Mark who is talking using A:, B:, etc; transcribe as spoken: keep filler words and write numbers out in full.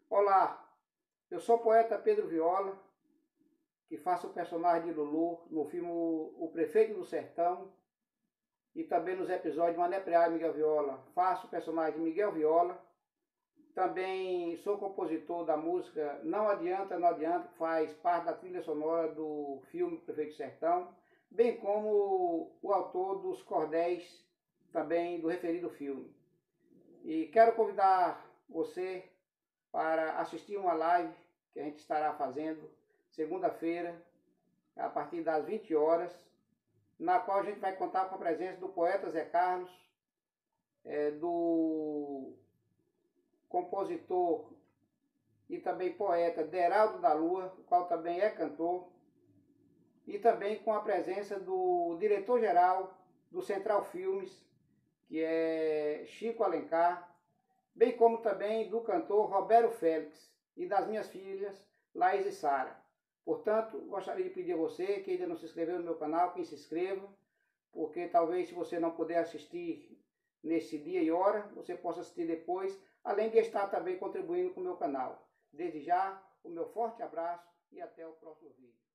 A: Olá, eu sou o poeta Pedro Viola, que faço o personagem de Lulu no filme O Prefeito do Sertão e também nos episódios Mané Preá e Miguel Viola. Faço o personagem de Miguel Viola. Também sou compositor da música Não Adianta, Não Adianta, que faz parte da trilha sonora do filme O Prefeito do Sertão, bem como o autor dos cordéis também do referido filme. E quero convidar você para assistir uma live que a gente estará fazendo segunda-feira, a partir das vinte horas, na qual a gente vai contar com a presença do poeta Zé Carlos, é, do compositor e também poeta Deraldo da Lua, o qual também é cantor, e também com a presença do diretor-geral do Central Filmes, que é Chico Alencar, bem como também do cantor Roberto Félix e das minhas filhas, Laís e Sara. Portanto, gostaria de pedir a você que ainda não se inscreveu no meu canal, que se inscreva, porque talvez se você não puder assistir nesse dia e hora, você possa assistir depois, além de estar também contribuindo com o meu canal. Desde já, o meu forte abraço e até o próximo vídeo.